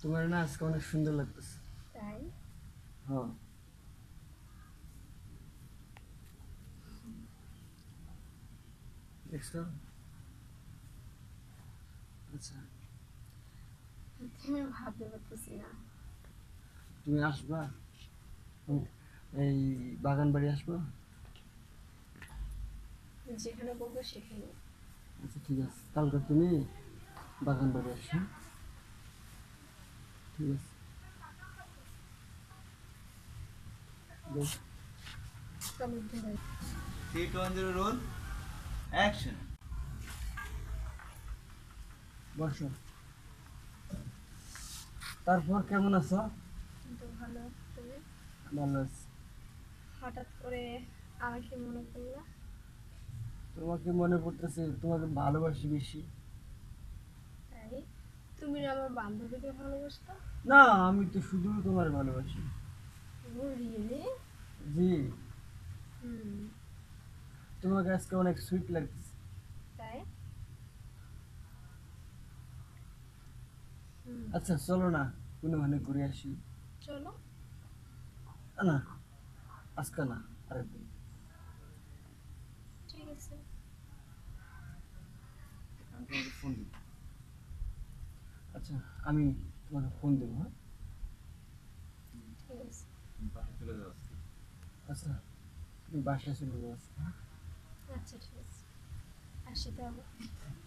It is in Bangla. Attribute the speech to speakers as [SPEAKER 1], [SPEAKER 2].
[SPEAKER 1] তোমার না আজকে অনেক সুন্দর লাগতেছে।
[SPEAKER 2] তাই?
[SPEAKER 1] হ্যাঁ, দেখছো? আচ্ছা,
[SPEAKER 2] আমি ভাবতে পারতেছি না।
[SPEAKER 1] তুমি আসবা? হুম, এই বাগান বাড়ি আসবা?
[SPEAKER 2] যেখানে বলবো সেখানে।
[SPEAKER 1] আচ্ছা ঠিক আছে, কালকে তুমি বাগান বাড়ি আসো। ঠিক আছে, বেশ।
[SPEAKER 2] চলো ধরে।
[SPEAKER 3] 3 2 1 0 roll action.
[SPEAKER 1] বসো। তারপর কেমন আছো?
[SPEAKER 2] কিন্তু ভালো। তুমি
[SPEAKER 1] ভালো আছি।
[SPEAKER 2] হঠাৎ করে আমাকে মনে করলা?
[SPEAKER 1] তোমাকে মনে পড়তেছে, তোমাকে ভালোবাসি বেশি।
[SPEAKER 2] তাই? তুমি না আমার বান্ধবীকে ভালোবাসতো?
[SPEAKER 1] না, আমি তো শুধু তোমার ভালোবাসি।
[SPEAKER 2] Oh really?
[SPEAKER 1] জি।
[SPEAKER 2] হুম।
[SPEAKER 1] তোমাকে আজকে অনেক সুইট লাগতেছে।
[SPEAKER 2] তাই? হুম।
[SPEAKER 1] আচ্ছা চলো না, কোনোখানে ঘুরে আসি।
[SPEAKER 2] চলো।
[SPEAKER 1] না, আজকে না, আরেকদিন।
[SPEAKER 2] ঠিক আছে।
[SPEAKER 1] আমি তোমাকে ফোন দিব। আচ্ছা, আমি তোমাকে ফোন দেবো, হ্যাঁ?
[SPEAKER 2] ঠিক আছে।
[SPEAKER 3] বাসা চলে যাও আজকে।
[SPEAKER 1] আচ্ছা, তুমি বাসায় চলে যাও আজকে, হ্যাঁ?
[SPEAKER 2] আচ্ছা ঠিক আছে। আসি তাহলে।